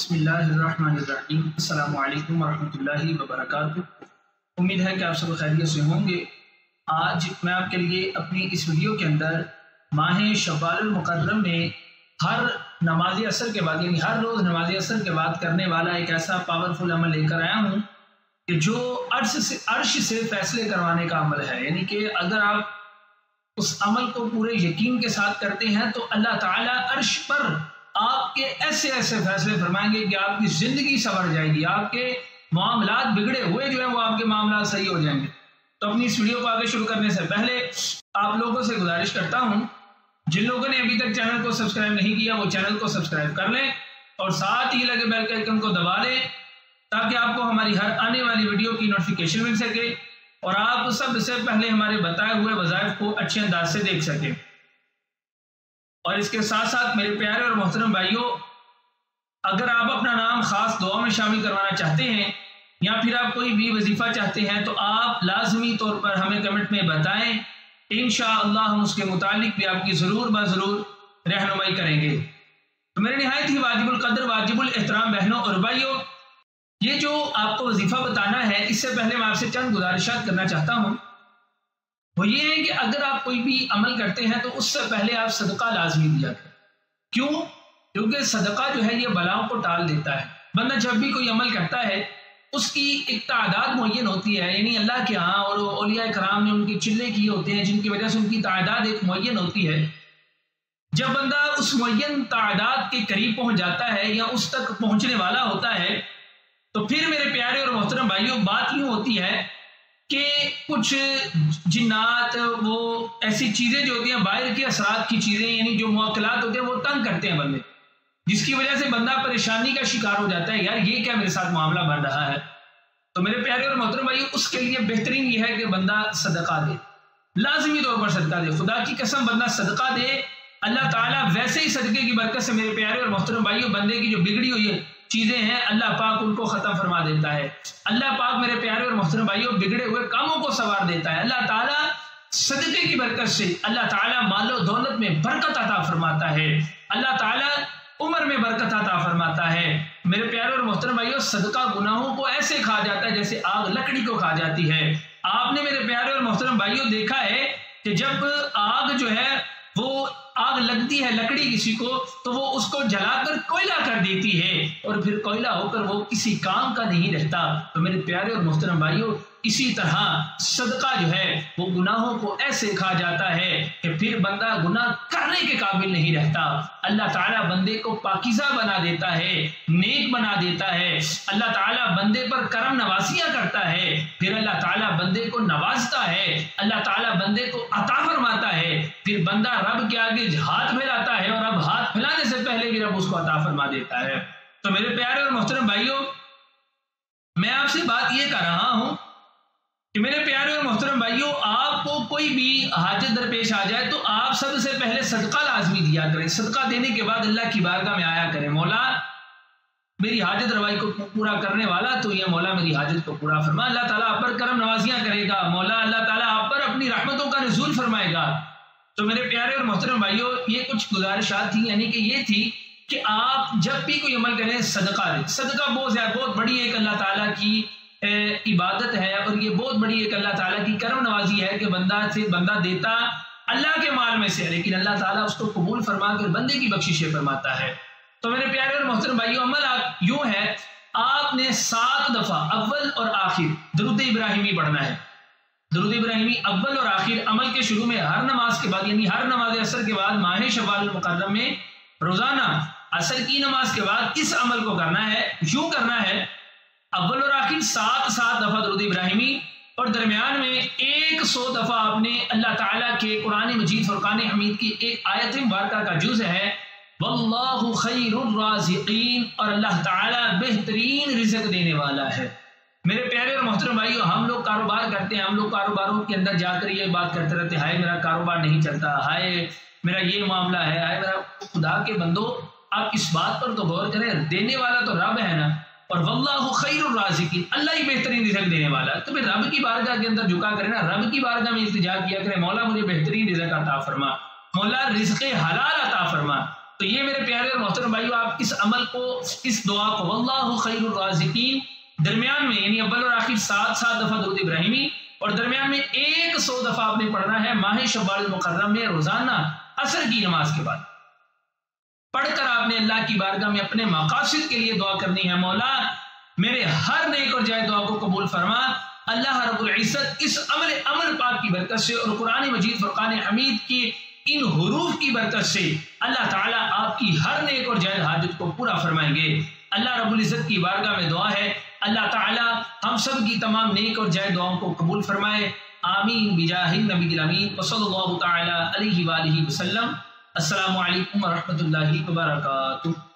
بسم اللہ الرحمن الرحیم۔ السلام علیکم ورحمۃ اللہ وبرکاتہ۔ امید ہے کہ آپ سب خیریت سے ہوں گے۔ آج میں آپ کے لیے اپنی اس ویڈیو کے اندر ماہ شوال المکرم میں ہر نماز عصر کے بعد یعنی ہر روز نماز عصر کے بعد کرنے والا ایک ایسا پاورفل عمل لے کر آیا ہوں کہ جو عرش سے فیصلے کروانے کا عمل ہے۔ یعنی کہ اگر آپ اس عمل کو پورے یقین کے ساتھ کرتے ہیں تو اللہ تعالیٰ عرش پر آپ کے ایسے ایسے فیصلے فرمائیں گے کہ آپ کی زندگی سنور جائے گی، آپ کے معاملات بگڑے ہوئے جو ہیں وہ آپ کے معاملات صحیح ہو جائیں گے۔ تو اپنی اس ویڈیو کو آگے شروع کرنے سے پہلے آپ لوگوں سے گزارش کرتا ہوں، جن لوگوں نے ابھی تک چینل کو سبسکرائب نہیں کیا وہ چینل کو سبسکرائب کر لیں اور ساتھ ہی لگے بیل کے آئیکن کو دبا لیں تاکہ آپ کو ہماری ہر آنے والی ویڈیو کی نوٹیفیکیشن مل سکے اور آپ سب سے پہلے ہمارے بتائے ہوئے وظائف کو اچھے انداز سے دیکھ سکیں۔ اور اس کے ساتھ ساتھ میرے پیارے اور محترم بھائیوں، اگر آپ اپنا نام خاص دعا میں شامل کروانا چاہتے ہیں یا پھر آپ کوئی بھی وظیفہ چاہتے ہیں تو آپ لازمی طور پر ہمیں کمنٹ میں بتائیں، انشاءاللہ ہم اس کے متعلق بھی آپ کی ضرور رہنمائی کریں گے۔ تو میرے نہایت ہی واجب القدر واجب الاحترام بہنوں اور بھائیوں، یہ جو آپ کو وظیفہ بتانا ہے اس سے پہلے میں آپ سے چند گزارشات کرنا چاہتا ہوں۔ وہ یہ ہے کہ اگر آپ کوئی بھی عمل کرتے ہیں تو اس سے پہلے آپ صدقہ لازمی دیا کریں۔ کیوں؟ کیونکہ صدقہ جو ہے یہ بلاؤں کو ٹال دیتا ہے۔ بندہ جب بھی کوئی عمل کرتا ہے اس کی ایک تعداد معین ہوتی ہے، یعنی اللہ کے ہاں اور اولیاء کرام نے ان کے چلے کیے ہوتے ہیں جن کی وجہ سے ان کی تعداد ایک معین ہوتی ہے۔ جب بندہ اس معین تعداد کے قریب پہنچ جاتا ہے یا اس تک پہنچنے والا ہوتا ہے تو پھر میرے پیارے اور محترم بھائیوں بات یوں ہوتی ہے کہ کچھ جنات وہ ایسی چیزیں جو ہوتی ہیں باہر کے اثرات کی چیزیں یعنی جو موکلات ہوتے ہیں وہ تنگ کرتے ہیں بندے، جس کی وجہ سے بندہ پریشانی کا شکار ہو جاتا ہے، یار یہ کیا میرے ساتھ معاملہ بن رہا ہے۔ تو میرے پیارے اور محترم بھائیوں اس کے لیے بہترین یہ ہے کہ بندہ صدقہ دے، لازمی طور پر صدقہ دے۔ خدا کی قسم بندہ صدقہ دے، اللہ تعالیٰ ویسے ہی صدقے کی برکت سے میرے پیارے اور محترم بھائیوں بندے کی جو بگڑی ہوئی ہے چیزیں ہیں اللہ پاک ان کو ختم فرما دیتا ہے۔ اللہ پاک میرے پیارے اور محترم بھائیوں بگڑے ہوئے کاموں کو سنوار دیتا ہے۔ اللہ تعالیٰ صدقے کی برکت سے اللہ تعالیٰ مال و دولت میں برکت عطا فرماتا ہے، اللہ تعالیٰ عمر میں برکت عطا فرماتا ہے۔ میرے پیارے اور محترم بھائیوں صدقہ گناہوں کو ایسے کھا جاتا ہے جیسے آگ لکڑی کو کھا جاتی ہے۔ آپ نے میرے پیارے اور محترم بھائیوں دیکھا ہے کہ جب آگ جو ہے وہ آگ لگتی ہے لکڑی کسی کو تو وہ اس کو جلا کر کوئلہ کر دیتی ہے اور پھر کوئلہ ہو کر وہ کسی کام کا نہیں رہتا۔ تو میرے پیارے اور محترم بھائیوں اسی طرح صدقہ جو ہے وہ گناہوں کو ایسے کھا جاتا ہے کہ پھر بندہ گناہ کرنے کے قابل نہیں رہتا۔ اللہ تعالیٰ بندے کو پاکیزہ بنا دیتا ہے، نیک بنا دیتا ہے، اللہ تعالیٰ بندے پر کرم نوازیاں کرتا ہے، پھر اللہ تعالیٰ بندے کو نوازتا ہے، اللہ تعالیٰ بندے کو عطا فرماتا ہے، پھر بندہ رب کے آگے ہاتھ پھیلاتا ہے اور اب ہاتھ پھیلانے سے پہلے بھی رب اس کو عطا فرما دیتا ہے۔ تو میرے پیارے اور محترم بھائیوں میں آپ سے بات یہ کر رہا ہوں کہ میرے پیارے اور محترم بھائیوں آپ کو کوئی بھی حاجت درپیش آ جائے تو آپ سب سے پہلے صدقہ لازمی دیا کریں۔ صدقہ دینے کے بعد اللہ کی بارگاہ میں آیا کریں، مولا میری حاجت روائی کو پورا کرنے والا تو یہ مولا میری حاجت کو پورا فرما۔ اللہ تعالیٰ آپ پر کرم نوازیاں کرے گا، مولا اللہ تعالیٰ آپ پر اپنی رحمتوں کا نزول فرمائے گا۔ تو میرے پیارے اور محترم بھائیوں یہ کچھ گزارشات تھیں، یعنی کہ یہ تھی کہ آپ جب بھی کوئی عمل کریں صدقہ دیں۔ صدقہ بہت بڑی ایک اللہ تعالیٰ کی عبادت ہے اور یہ بہت بڑی ایک اللہ تعالیٰ کی کرم نوازی ہے کہ بندہ دیتا اللہ کے مال میں سے لیکن اللہ تعالیٰ اس کو قبول فرما کر بندے کی بخششیں فرماتا ہے۔ تو میرے پیارے اور محترم بھائیوں عمل آپ یوں ہے، آپ نے 7 دفعہ اول اور آخر درود ابراہیمی پڑھنا ہے۔ درود ابراہیمی اول اور آخر عمل کے شروع میں ہر نماز کے بعد یعنی ہر نماز عصر کے بعد ماہ شوال المکرم میں روزانہ عصر کی نماز کے بعد اس عمل کو کرنا ہے۔ یوں کرنا ہے اول اور آخر 7 دفعہ درود ابراہیمی اور درمیان میں 100 دفعہ آپ نے اللہ تعالیٰ کے قرآن مجید فرقان حمید کی ایک آیت مبارکہ کا جز ہے واللہ خیر الرازقین، اور اللہ تعالیٰ بہترین رزق دینے والا ہے۔ میرے پیارے اور محترم بھائیو ہم لوگ کاروبار کرتے ہیں، ہم لوگ کاروباروں کے اندر جا کر یہ بات کرتے رہتے ہیں ہائے میرا کاروبار نہیں چلتا، ہائے میرا یہ معاملہ ہے، ہائے میرا۔ خدا کے بندو آپ اس بات پر تو غور کریں، دینے والا تو رب ہے نا، اور واللہ خیر الرازقین، اللہ ہی بہترین رزق دینے والا ہے۔ تو پھر رب کی بارگاہ کے اندر جھکا کرے نا، رب کی بارگاہ میں التجا کیا کرے، مولا مجھے بہترین رزق عطا فرما، مولا رزق حلال عطا فرما۔ تو یہ میرے پیارے اور محترم بھائیو، آپ اس عمل کو، اس دعا کو واللہ خیر الرازقین درمیان میں یعنی اول اور آخر 7 دفعہ درود ابراہیمی اور درمیان میں 100 دفعہ آپ نے پڑھنا ہے ماہ شوال المکرم میں روزانہ عصر کی نماز کے بعد پڑھ کر آپ نے اللہ کی بارگاہ میں اپنے مقاصد کے لیے دعا کرنی ہے۔ مولا میرے ہر نیک اور جائز دعا کو قبول فرما۔ اللہ رب العزت اس عمل پاک کی برکت سے اور قرآن مجید فرقان حمید کی ان حروف کی برکت سے اللہ تعالیٰ آپ کی ہر نیک اور جائز حاجت کو پورا فرمائیں گے۔ اللہ رب العزت کی بارگاہ میں دعا ہے اللہ تعالیٰ ہم سب کی تمام نیک اور جائز دعاؤں کو قبول فرمائے، آمین بجاہ النبی الامین وصلی اللہ تعالیٰ علیہ وآلہ وسلم۔ السلام علیکم ورحمۃ اللہ وبرکاتہ۔